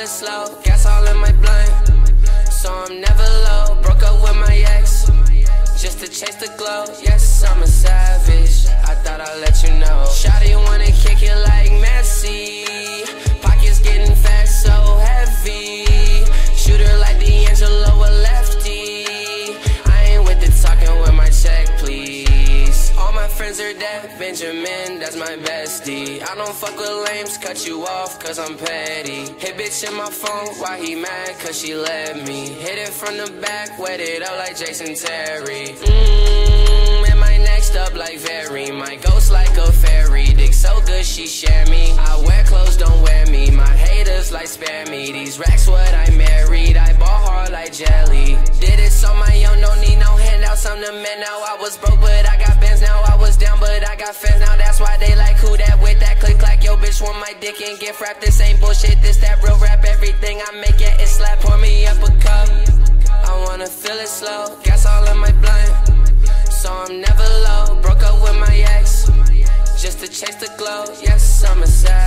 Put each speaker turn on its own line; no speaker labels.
slow, gas all in my blunt, so I'm never low. Broke up with my ex, just to chase the glow. Yes, I'm a savage, I thought I'd let you know. Shawty wanna kick it like Messi, pockets getting fat so heavy. Shoot her like D'Angelo, a lefty. I ain't with the talking with my check, please. All my friends are dead, Benjamin, that's my bestie. I don't fuck with lames, cut you off cause I'm petty. Hit bitch in my phone, why he mad? Cause she let me. Hit it from the back, wet it up like Jason Terry. And my next up like Very. My ghost like a fairy, dick so good she share me. I wear clothes, don't wear me. My haters like spare me. These racks what I married, I ball hard like jelly. Did it on my own, don't need no handouts. I'm the man now. I was broke but I got bands now. I was down but I got fans now. That's why they like who that with that click clack. Yo bitch want my dick and gift wrap. This ain't bullshit, this that real rap. Everything I make, yeah, it's slap. Pour me up a cup, I wanna feel it slow. Gas all in my blunt, so I'm never low. Broke up with my ex, just to chase the glow. Yes, I'm a savage.